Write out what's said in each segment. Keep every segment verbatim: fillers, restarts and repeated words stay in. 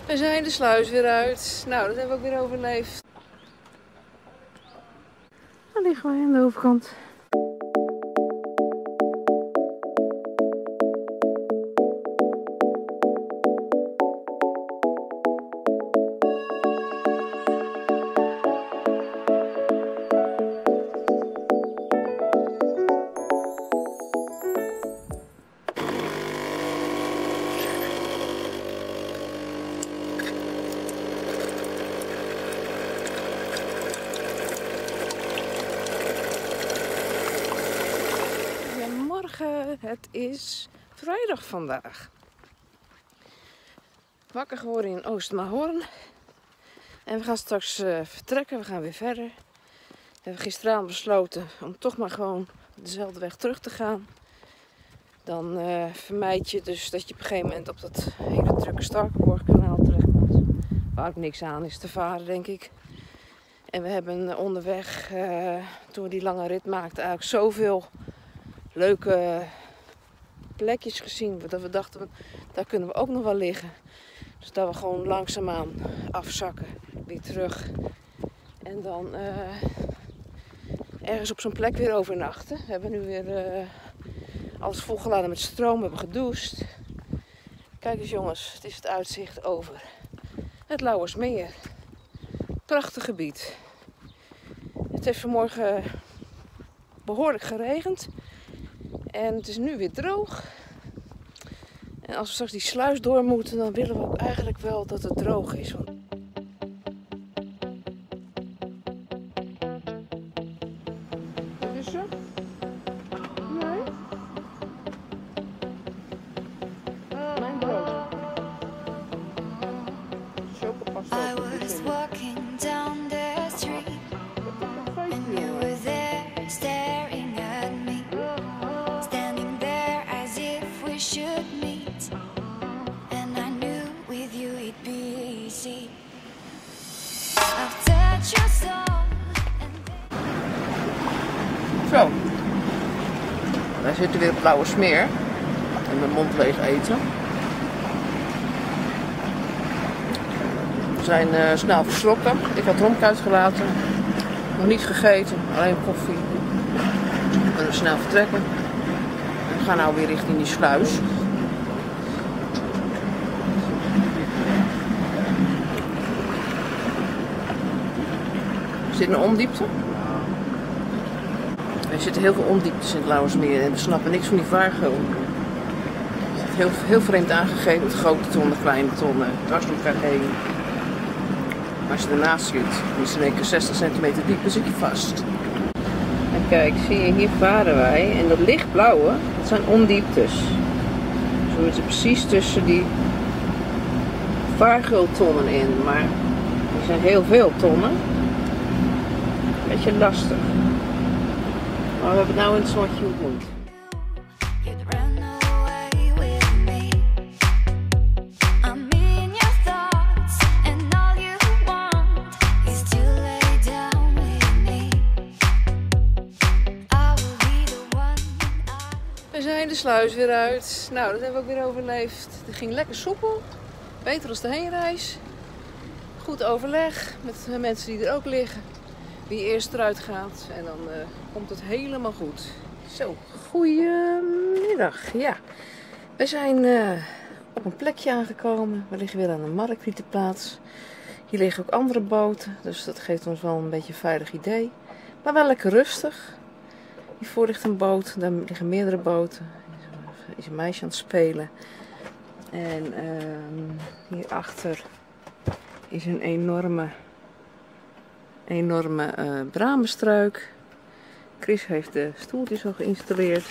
We zijn de sluis weer uit. Nou, dat hebben we ook weer overleefd. Dan liggen wij aan de overkant. Het is vrijdag vandaag. Wakker geworden in Oostermaarhorn. En we gaan straks uh, vertrekken. We gaan weer verder. We hebben gisteravond besloten om toch maar gewoon dezelfde weg terug te gaan. Dan uh, vermijd je dus dat je op een gegeven moment op dat hele drukke Starkenborghkanaal terechtkomt. Waar ook niks aan is te varen, denk ik. En we hebben onderweg, uh, toen we die lange rit maakten, eigenlijk zoveel leuke plekjes gezien. Dat we dachten, daar kunnen we ook nog wel liggen. Dus dat we gewoon langzaamaan afzakken. Weer terug. En dan uh, ergens op zo'n plek weer overnachten. We hebben nu weer uh, alles volgeladen met stroom. We hebben gedoucht. Kijk eens jongens, het is het uitzicht over het Lauwersmeer. Prachtig gebied. Het heeft vanmorgen behoorlijk geregend. En het is nu weer droog. En als we straks die sluis door moeten, dan willen we ook eigenlijk wel dat het droog is. Want... Wat is er? Nee? Mijn brood. Chocopasta. I was walking down the street. And you were there staring at me. Standing there as if we should meet. And I knew with you it'd be easy. I've touched your soul. Zo. Wij zitten weer op Lauwersmeer. En mijn mond leeg eten. We zijn uh, snel verschrokken. Ik had Romke uitgelaten. Nog niet gegeten, alleen koffie. We kunnen snel vertrekken. We gaan nou weer richting die sluis. Er zit een ondiepte. Er zitten heel veel ondieptes in het Lauwersmeer en we snappen niks van die vaargeul. Het is heel, heel vreemd aangegeven met grote tonnen, kleine tonnen, dwars door elkaar heen. Maar als je ernaast zit, dan is het in één keer zestig centimeter diep, dan zit je vast. En kijk, zie je, hier varen wij. En dat lichtblauwe, dat zijn ondieptes. Zo zitten precies tussen die vaargeultonnen in. Maar er zijn heel veel tonnen. Beetje lastig. Maar we hebben het nou in het zonnetje ontmoet. We zijn de sluis weer uit. Nou, dat hebben we ook weer overleefd. Het ging lekker soepel. Beter als de heenreis. Goed overleg met de mensen die er ook liggen. Wie eerst eruit gaat. En dan uh, komt het helemaal goed. Zo, goedemiddag. Ja, we zijn uh, op een plekje aangekomen. We liggen weer aan de marktrietenplaats. Hier liggen ook andere boten. Dus dat geeft ons wel een beetje een veilig idee. Maar wel lekker rustig. Hiervoor ligt een boot, daar liggen meerdere boten. Er is een meisje aan het spelen. En uh, hierachter is een enorme, enorme uh, bramenstruik. Chris heeft de stoeltjes al geïnstalleerd.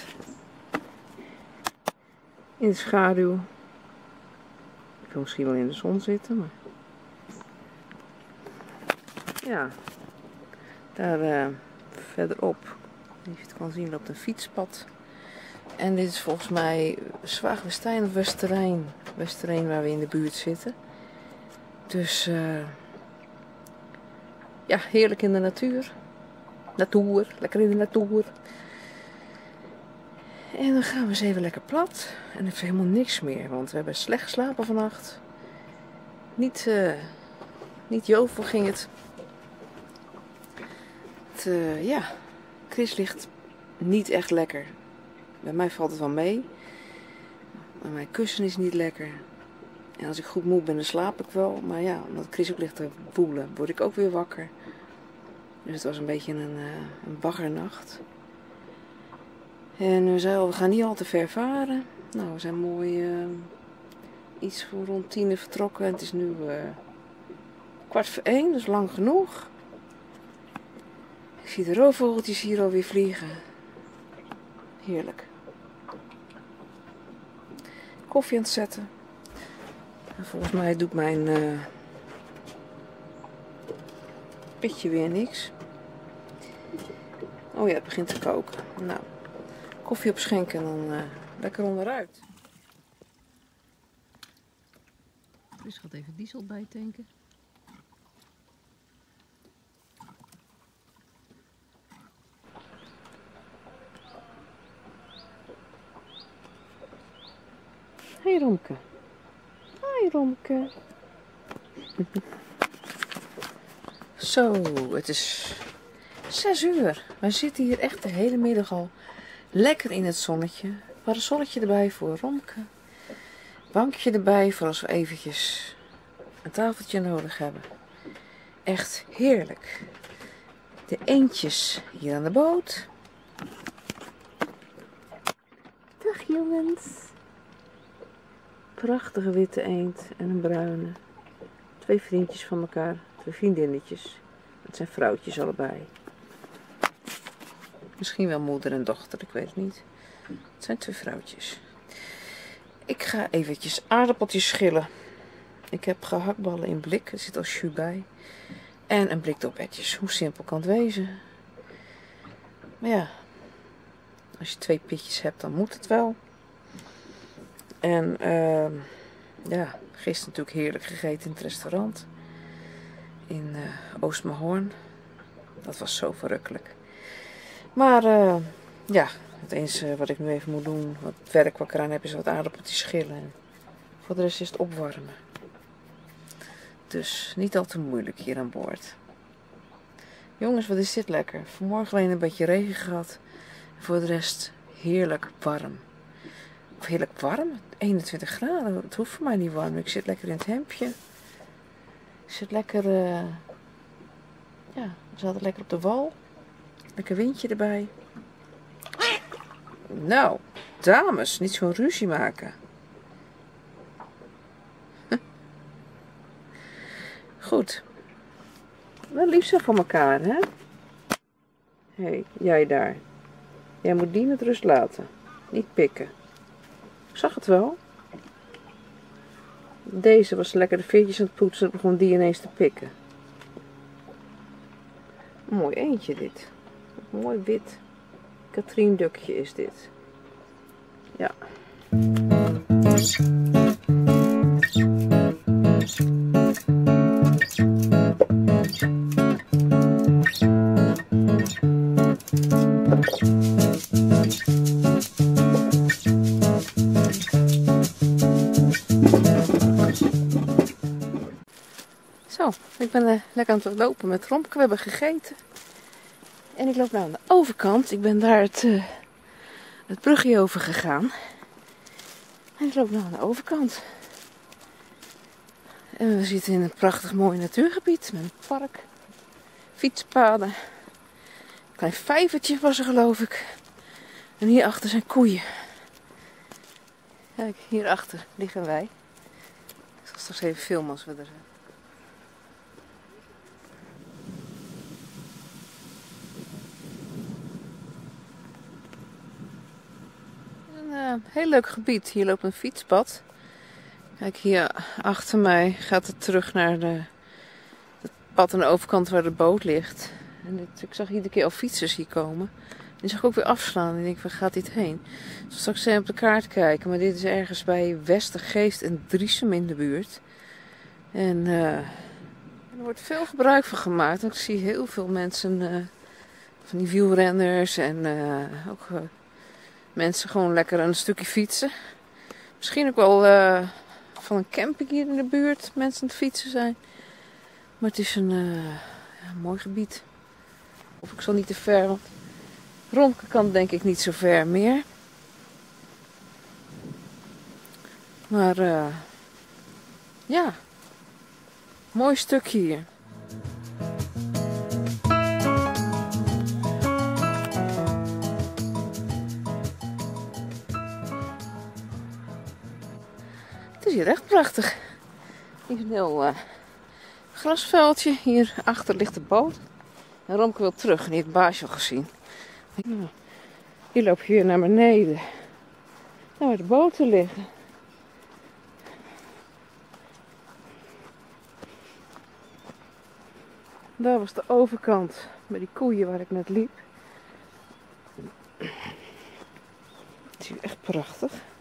In de schaduw. Ik wil misschien wel in de zon zitten, maar... Ja, daar uh, verderop. Als je het kan zien, loopt een fietspad. En dit is volgens mij Zwaagwestein of Westerijn. Westerijn waar we in de buurt zitten. Dus uh, ja, heerlijk in de natuur. Natuur, lekker in de natuur. En dan gaan we eens even lekker plat. En er is helemaal niks meer, want we hebben slecht geslapen vannacht. Niet, uh, niet jovel ging het. het uh, ja, Chris ligt niet echt lekker. Bij mij valt het wel mee. Maar mijn kussen is niet lekker. En als ik goed moe ben, dan slaap ik wel. Maar ja, omdat Chris ook ligt te woelen, word ik ook weer wakker. Dus het was een beetje een, uh, een baggernacht. En we zeiden al, we gaan niet al te ver varen. Nou, we zijn mooi uh, iets voor rond tien vertrokken. En het is nu uh, kwart voor één, dus lang genoeg. Ik zie de roofvogeltjes hier alweer vliegen. Heerlijk. Koffie aan het zetten. En volgens mij doet mijn uh, pitje weer niks. Oh ja, het begint te koken. Nou, koffie opschenken en dan uh, lekker onderuit. Dus gaat even diesel bijtanken. Hoi Romke. Hoi Romke. Zo, het is zes uur. We zitten hier echt de hele middag al lekker in het zonnetje. Parasonnetje erbij voor Romke. Bankje erbij voor als we eventjes een tafeltje nodig hebben. Echt heerlijk. De eendjes hier aan de boot. Dag jongens. Prachtige witte eend en een bruine. Twee vriendjes van elkaar. Twee vriendinnetjes. Het zijn vrouwtjes allebei. Misschien wel moeder en dochter, ik weet het niet. Het zijn twee vrouwtjes. Ik ga eventjes aardappeltjes schillen. Ik heb gehaktballen in blik. Er zit al jus bij. En een blik dopetjes. Hoe simpel kan het wezen? Maar ja. Als je twee pitjes hebt, dan moet het wel. En uh, ja, gisteren natuurlijk heerlijk gegeten in het restaurant. In uh, Oostmahoorn. Dat was zo verrukkelijk. Maar uh, ja, het enige wat ik nu even moet doen, wat werk wat ik eraan heb, is wat aardappeltjes schillen. En voor de rest is het opwarmen. Dus niet al te moeilijk hier aan boord. Jongens, wat is dit lekker. Vanmorgen alleen een beetje regen gehad. Voor de rest heerlijk warm. Of heerlijk warm? eenentwintig graden. Het hoeft voor mij niet warm. Ik zit lekker in het hemdje. Ik zit lekker... Uh, ja, we zaten lekker op de wal. Lekker windje erbij. Nou, dames, niet zo'n ruzie maken. Goed. Wel lief zo voor elkaar, hè? Hé, hey, jij daar. Jij moet die met rust laten. Niet pikken. Ik zag het wel. Deze was lekker de veertjes aan het poetsen. Begon die ineens te pikken. Een mooi eentje dit. Een mooi wit Katrien Dukje is dit. Ja. Zo, ik ben uh, lekker aan het lopen met Romke. We hebben gegeten. En ik loop nou aan de overkant. Ik ben daar het, uh, het brugje over gegaan. En ik loop nou aan de overkant. En we zitten in een prachtig mooi natuurgebied. Met een park. Fietspaden. Een klein vijvertje was er geloof ik. En hierachter zijn koeien. Kijk, hierachter liggen wij. Ik zal straks even filmen als we er zijn. Een heel leuk gebied. Hier loopt een fietspad. Kijk, hier achter mij gaat het terug naar de, het pad aan de overkant waar de boot ligt. En dit, ik zag iedere keer al fietsers hier komen. Die zag ik ook weer afslaan. En ik denk, waar gaat dit heen? Dus straks even op de kaart kijken. Maar dit is ergens bij Westergeest en Driesem in de buurt. En uh, er wordt veel gebruik van gemaakt. En ik zie heel veel mensen, uh, van die wielrenners en uh, ook... Uh, mensen gewoon lekker een stukje fietsen. Misschien ook wel uh, van een camping hier in de buurt. Mensen aan het fietsen zijn. Maar het is een uh, ja, mooi gebied. Of ik zal niet te ver, want Romke kan denk ik niet zo ver meer. Maar uh, ja, mooi stukje hier. Het is hier echt prachtig. Hier is een heel uh, grasveldje. Hierachter ligt de boot. En Romke wil terug en die heeft het baasje al gezien. Nou, hier loop je weer naar beneden. Naar waar de boten liggen. Daar was de overkant bij die koeien waar ik net liep. Het is hier echt prachtig.